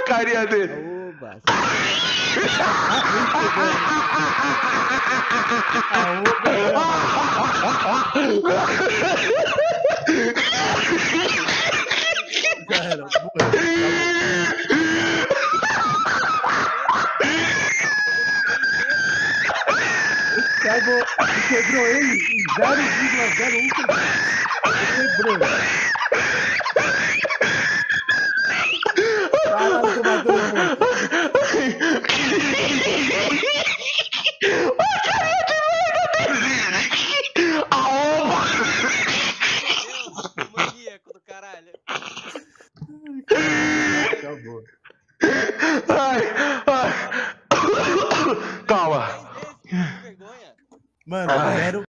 carinha dele. Aoba. Já era, morreu. Acabou. Quebrou ele em 0,01 segundo. Quebrou.